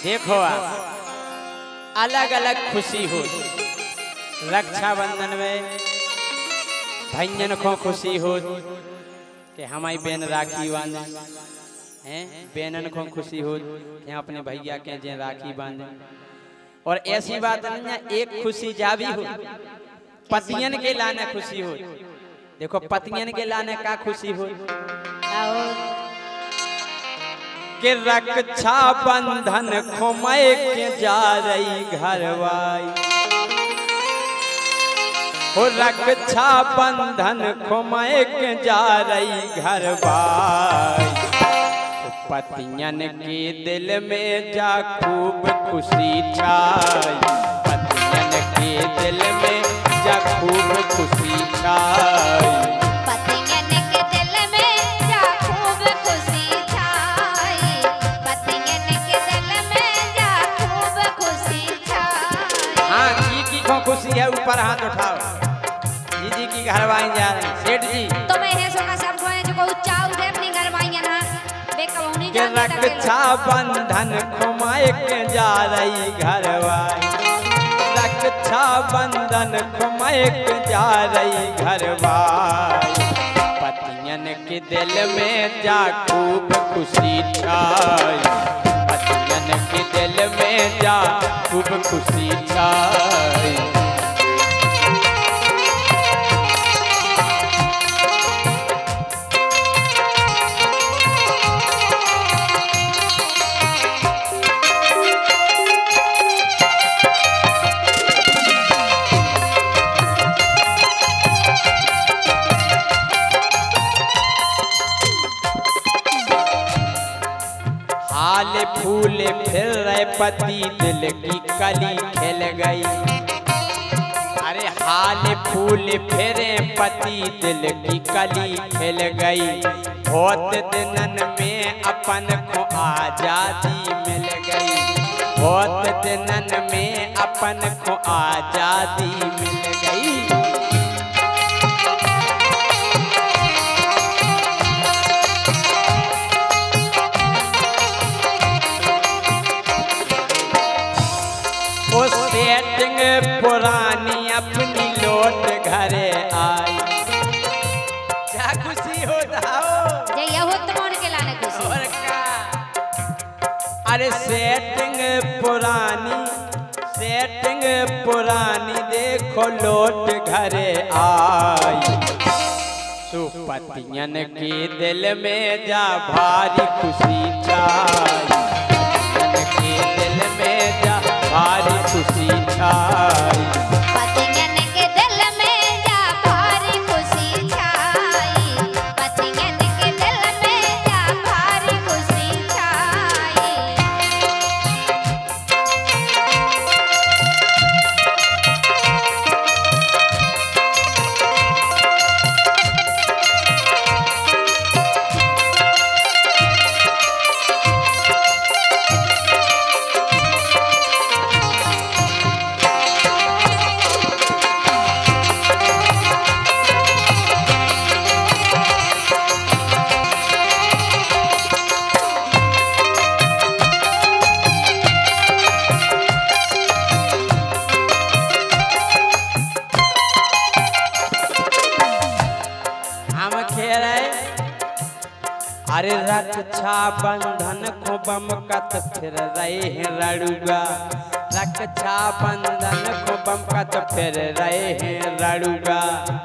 देखो अलग अलग खुशी हो। रक्षाबंधन में भैयन को खुशी हो कि हमारी बहन राखी बांधे हैं, बहनन को खुशी हो कि अपने भैया के जे राखी बांधे। और ऐसी बात नहीं है, एक खुशी जा भी हो पतियन के लाने खुशी हो। देखो पतियन के लाने का खुशी हो कि रक्षा बंधन खोमय के जा रही घरवाई हो। रक्षा बंधन खोमय के जा रही घरवाई। पतियन के दिल में जा खूब खुशी छाई। पतियन के दिल में जा खूब खुशी छाई। पतियन के दिल में जा खूब खुशी छाई। पतियन के दिल में जा खूब खुशी छाई। हाँ जी को खुशी है, ऊपर हाथ उठाओ। जी की घरवाई जा रहे हैं सेठ जी। तो मैं है सो का सब को है जो को चाव दे अपनी घरवाई ना बेकबौनी के रक्षा बंधन खोमय के जा रही घरवाई। रक्षा बंधन खोमय के जा रही घरवाई। पतियन के दिल में जा खूब खुशी छाई। पतियन के दिल में जा खूब खुशी छाई। हाल फूल फिर रहे पति दिल की कली खिल गई। अरे हाल फूल फिरे पति दिल की कली खिल गई। बहुत दिनन में अपन को आजादी मिल गई। बहुत दिनन में अपन को आजादी मिल गई। सेटिंग पुरानी अपनी लौट घरे आई। क्या खुशी होता हो जे ये हो तो मन के लाने खुशी। और का अरे सेटिंग पुरानी देखो लौट घरे आई। सुपतियन के दिल में जा भारी खुशी छाई। के दिल में जा भारी खुशी छाई। पतियन के दिल में जा भारी खुशी छाई। पतियन के दिल में जा भारी खुशी छाई। अरे रक्षा बंधन को बमकत फिर रहे हैं रड़ुगा। रक्षा बंधन को बमकत फिर रहे हैं रड़ुगा।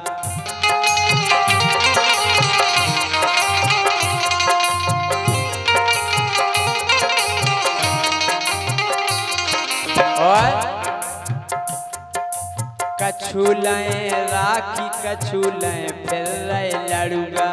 और कछुलें राखी कछुलें फिर रहे लड़ुगा।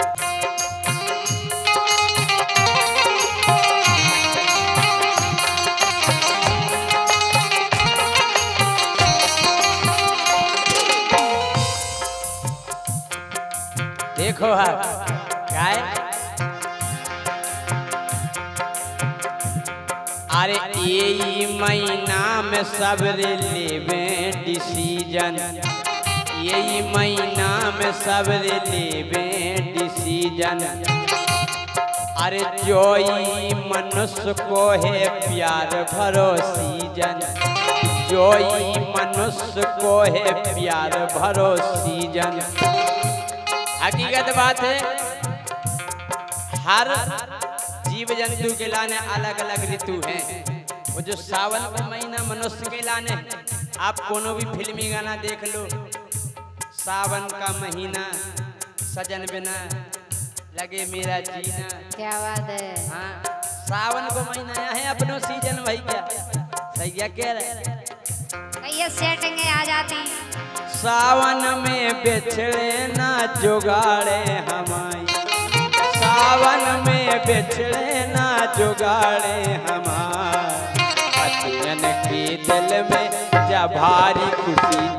देखो काय अरे यही महीना में सबरे लेवे डिसीजन। यही महीना में सबरे लेवे डिसीजन। अरे जोई मनुष्य को है प्यार भरो सीजन, जोई मनुष्य को है प्यार भरो सीजन। हकीकत बात है, हर जीव जंतु के लाने अलग अलग ऋतु हैं। वो जो सावन का महीना मनुष्य के लाने, आप कोनो भी फिल्मी गाना देख लो, सावन का महीना सजन बिना लगे मेरा जीना। क्या बात है। हाँ, सावन को महीना है अपनो सीजन भाई, क्या सही क्या कह रहे? ये सेटिंग आ जाती। सावन में बिछड़े ना जुगाड़े हमारी, सावन में बिछड़े ना जुगाड़े हमारे, पतियन के दिल में जा भारी खुशी